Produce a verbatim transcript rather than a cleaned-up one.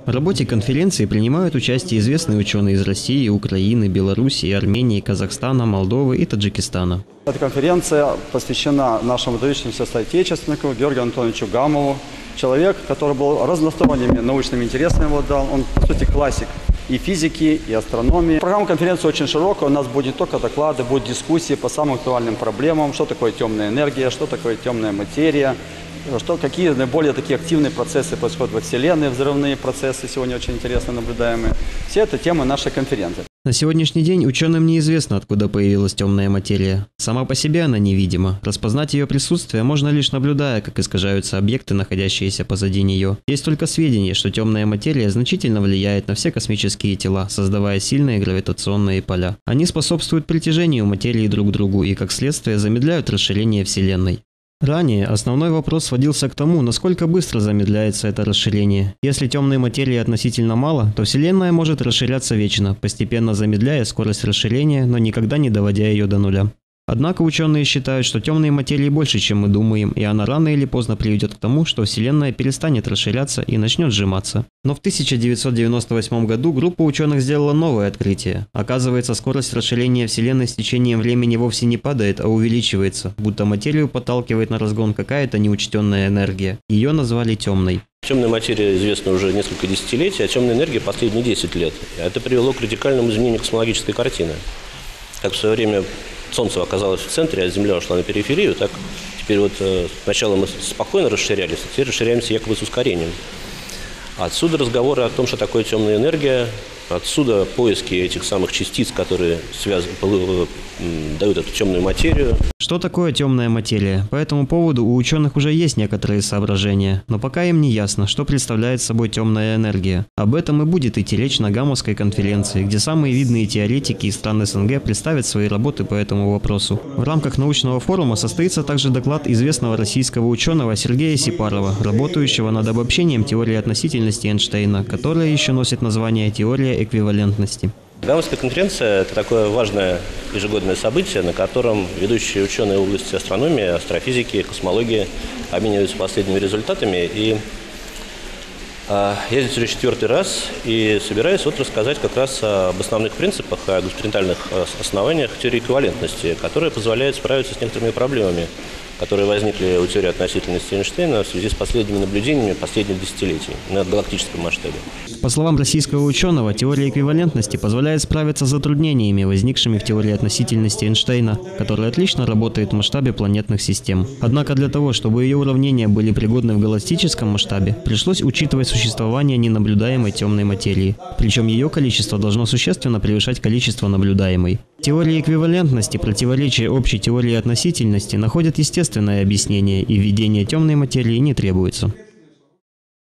В работе конференции принимают участие известные ученые из России, Украины, Белоруссии, Армении, Казахстана, Молдовы и Таджикистана. Эта конференция посвящена нашему выдающемуся соотечественнику Георгию Анатольевичу Гамову. Человек, который был разносторонними научными интересами обладал. Он, по сути, классик и физики, и астрономии. Программа конференции очень широкая. У нас будет не только доклады, будут дискуссии по самым актуальным проблемам. Что такое темная энергия, что такое темная материя. Что, какие наиболее такие активные процессы происходят во Вселенной, взрывные процессы сегодня очень интересно наблюдаемые. Все это темы нашей конференции. На сегодняшний день ученым неизвестно, откуда появилась темная материя. Сама по себе она невидима. Распознать ее присутствие можно лишь наблюдая, как искажаются объекты, находящиеся позади нее. Есть только сведения, что темная материя значительно влияет на все космические тела, создавая сильные гравитационные поля. Они способствуют притяжению материи друг к другу и, как следствие, замедляют расширение Вселенной. Ранее основной вопрос сводился к тому, насколько быстро замедляется это расширение. Если темной материи относительно мало, то Вселенная может расширяться вечно, постепенно замедляя скорость расширения, но никогда не доводя ее до нуля. Однако ученые считают, что темной материи больше, чем мы думаем, и она рано или поздно приведет к тому, что Вселенная перестанет расширяться и начнет сжиматься. Но в тысяча девятьсот девяносто восьмом году группа ученых сделала новое открытие. Оказывается, скорость расширения Вселенной с течением времени вовсе не падает, а увеличивается, будто материю подталкивает на разгон какая-то неучтенная энергия. Ее назвали темной. Темная материя известна уже несколько десятилетий, а темная энергия последние десять лет. Это привело к радикальному изменению космологической картины. Как в свое время Солнце оказалось в центре, а Земля ушла на периферию, так теперь вот э, сначала мы спокойно расширялись, а теперь расширяемся якобы с ускорением. Отсюда разговоры о том, что такое темная энергия, отсюда поиски этих самых частиц, которые связ... дают эту темную материю. Что такое темная материя? По этому поводу у ученых уже есть некоторые соображения, но пока им не ясно, что представляет собой темная энергия. Об этом и будет идти речь на Гамовской конференции, где самые видные теоретики из стран СНГ представят свои работы по этому вопросу. В рамках научного форума состоится также доклад известного российского ученого Сергея Сипарова, работающего над обобщением теории относительности Эйнштейна, которая еще носит название теория эквивалентности. Гамовская конференция – это такое важное ежегодное событие, на котором ведущие ученые в области астрономии, астрофизики, космологии обмениваются последними результатами. И э, я здесь уже четвертый раз и собираюсь вот рассказать как раз об основных принципах, о экспериментальных основаниях теории эквивалентности, которые позволяют справиться с некоторыми проблемами, которые возникли у теории относительности Эйнштейна в связи с последними наблюдениями последних десятилетий на галактическом масштабе. По словам российского ученого, теория эквивалентности позволяет справиться с затруднениями, возникшими в теории относительности Эйнштейна, которая отлично работает в масштабе планетных систем. Однако для того, чтобы ее уравнения были пригодны в галактическом масштабе, пришлось учитывать существование ненаблюдаемой темной материи. Причем ее количество должно существенно превышать количество наблюдаемой. Теория эквивалентности, противоречия общей теории относительности находят естественное объяснение, и введение темной материи не требуется.